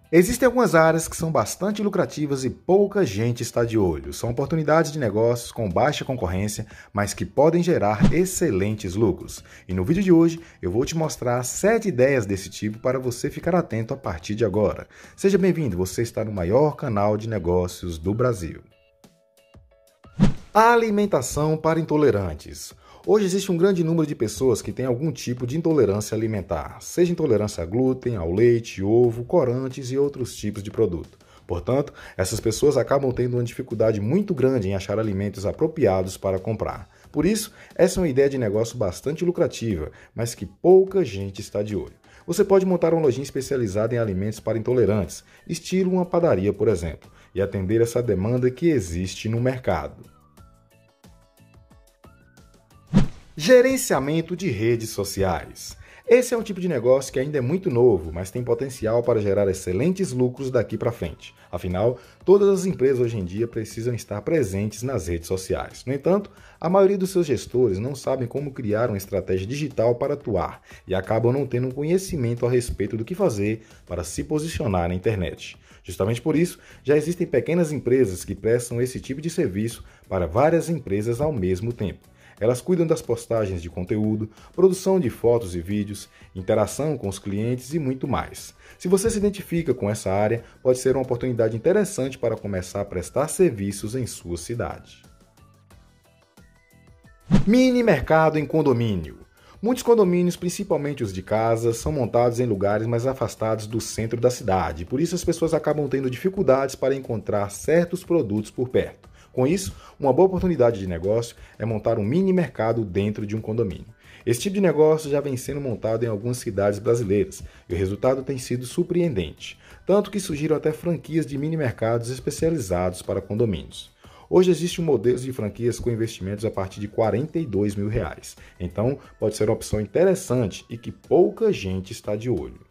Existem algumas áreas que são bastante lucrativas e pouca gente está de olho. São oportunidades de negócios com baixa concorrência, mas que podem gerar excelentes lucros. E no vídeo de hoje eu vou te mostrar 7 ideias desse tipo para você ficar atento a partir de agora. Seja bem-vindo, você está no maior canal de negócios do Brasil. A alimentação para intolerantes. Hoje existe um grande número de pessoas que têm algum tipo de intolerância alimentar, seja intolerância a glúten, ao leite, ovo, corantes e outros tipos de produto. Portanto, essas pessoas acabam tendo uma dificuldade muito grande em achar alimentos apropriados para comprar. Por isso, essa é uma ideia de negócio bastante lucrativa, mas que pouca gente está de olho. Você pode montar uma lojinha especializada em alimentos para intolerantes, estilo uma padaria, por exemplo, e atender essa demanda que existe no mercado. Gerenciamento de redes sociais. Esse é um tipo de negócio que ainda é muito novo, mas tem potencial para gerar excelentes lucros daqui para frente. Afinal, todas as empresas hoje em dia precisam estar presentes nas redes sociais. No entanto, a maioria dos seus gestores não sabem como criar uma estratégia digital para atuar e acabam não tendo um conhecimento a respeito do que fazer para se posicionar na internet. Justamente por isso, já existem pequenas empresas que prestam esse tipo de serviço para várias empresas ao mesmo tempo. Elas cuidam das postagens de conteúdo, produção de fotos e vídeos, interação com os clientes e muito mais. Se você se identifica com essa área, pode ser uma oportunidade interessante para começar a prestar serviços em sua cidade. Mini mercado em condomínio. Muitos condomínios, principalmente os de casa, são montados em lugares mais afastados do centro da cidade, por isso as pessoas acabam tendo dificuldades para encontrar certos produtos por perto. Com isso, uma boa oportunidade de negócio é montar um mini mercado dentro de um condomínio. Esse tipo de negócio já vem sendo montado em algumas cidades brasileiras e o resultado tem sido surpreendente, tanto que surgiram até franquias de mini mercados especializados para condomínios. Hoje existe um modelo de franquias com investimentos a partir de R$ 42 mil, então pode ser uma opção interessante e que pouca gente está de olho.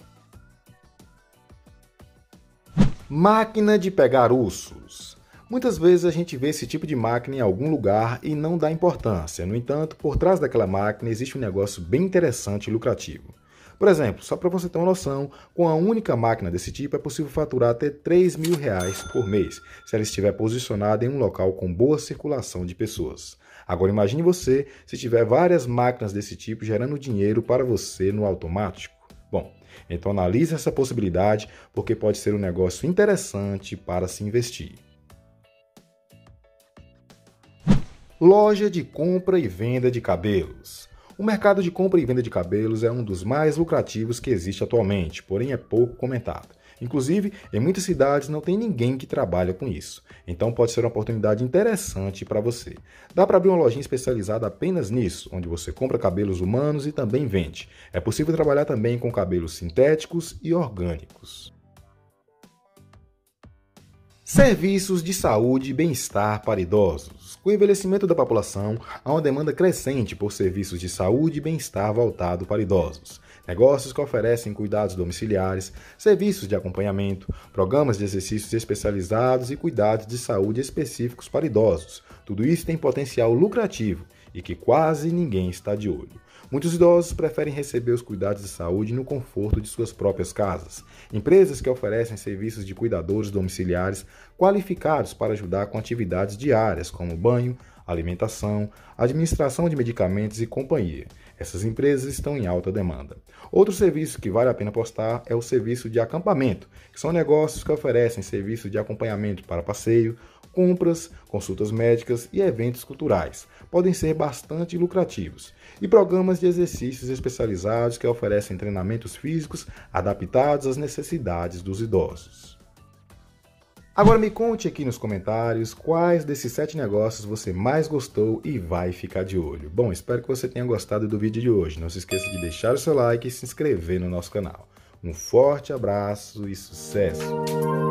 Máquina de pegar ursos. Muitas vezes a gente vê esse tipo de máquina em algum lugar e não dá importância. No entanto, por trás daquela máquina existe um negócio bem interessante e lucrativo. Por exemplo, só para você ter uma noção, com a única máquina desse tipo é possível faturar até R$ 3 mil por mês, se ela estiver posicionada em um local com boa circulação de pessoas. Agora imagine você se tiver várias máquinas desse tipo gerando dinheiro para você no automático. Bom, então analise essa possibilidade porque pode ser um negócio interessante para se investir. Loja de compra e venda de cabelos. O mercado de compra e venda de cabelos é um dos mais lucrativos que existe atualmente, porém é pouco comentado. Inclusive, em muitas cidades não tem ninguém que trabalha com isso, então pode ser uma oportunidade interessante para você. Dá para abrir uma lojinha especializada apenas nisso, onde você compra cabelos humanos e também vende. É possível trabalhar também com cabelos sintéticos e orgânicos. Serviços de saúde e bem-estar para idosos. Com o envelhecimento da população, há uma demanda crescente por serviços de saúde e bem-estar voltado para idosos. Negócios que oferecem cuidados domiciliares, serviços de acompanhamento, programas de exercícios especializados e cuidados de saúde específicos para idosos. Tudo isso tem potencial lucrativo e que quase ninguém está de olho. Muitos idosos preferem receber os cuidados de saúde no conforto de suas próprias casas. Empresas que oferecem serviços de cuidadores domiciliares qualificados para ajudar com atividades diárias, como banho, alimentação, administração de medicamentos e companhia. Essas empresas estão em alta demanda. Outro serviço que vale a pena apostar é o serviço de acampamento, que são negócios que oferecem serviço de acompanhamento para passeio, compras, consultas médicas e eventos culturais. Podem ser bastante lucrativos. E programas de exercícios especializados que oferecem treinamentos físicos adaptados às necessidades dos idosos. Agora me conte aqui nos comentários quais desses 7 negócios você mais gostou e vai ficar de olho. Bom, espero que você tenha gostado do vídeo de hoje. Não se esqueça de deixar o seu like e se inscrever no nosso canal. Um forte abraço e sucesso!